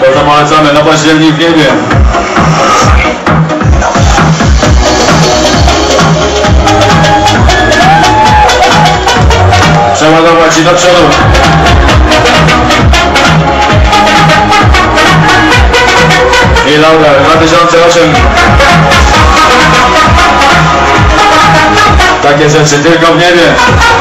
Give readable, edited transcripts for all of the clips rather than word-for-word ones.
To polecamy na październik w niebie. Przeładować i do przodu. I Laura 2008. Takie rzeczy tylko w niebie.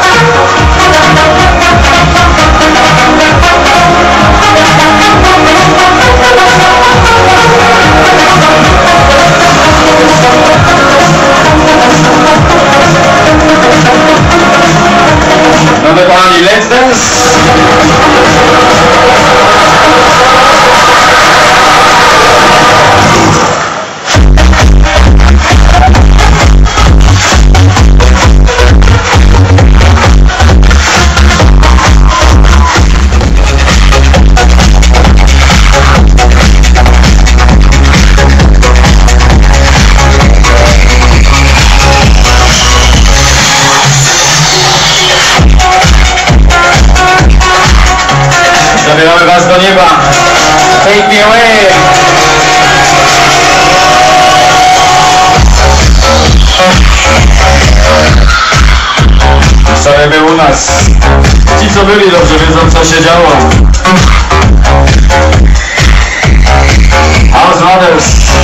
No to kochani, let's dance! Zabieramy was do nieba. Take me away. Wczoraj był u nas. Ci co byli dobrze wiedzą co się działo. House Brothers.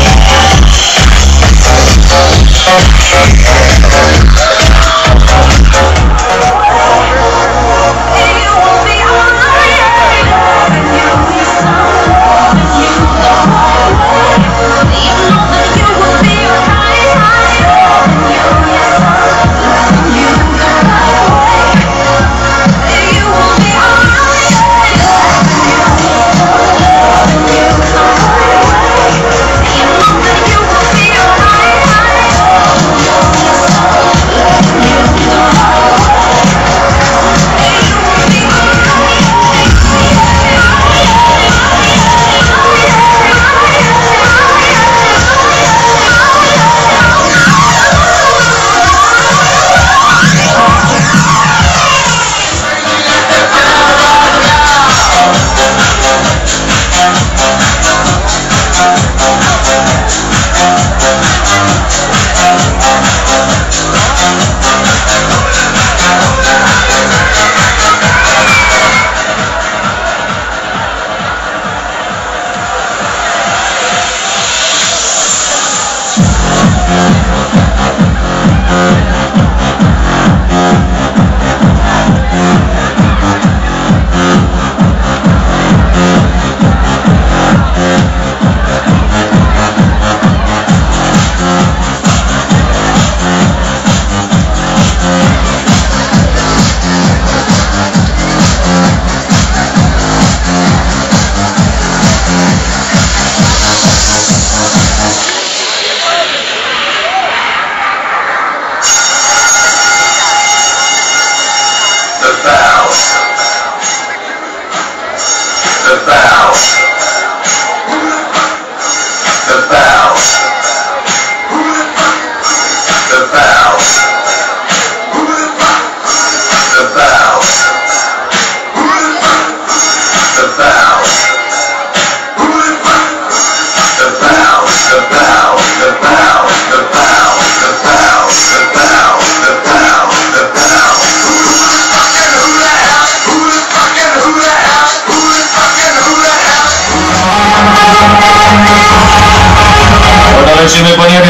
Lecimy po niebie.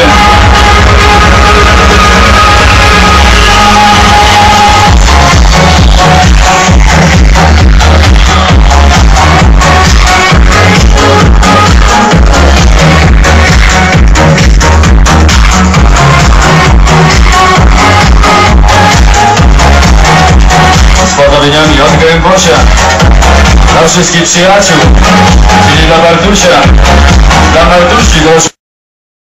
Z pozdrowieniami od Gębosia dla wszystkich przyjaciół, czyli dla Bartusia, dla Martusi,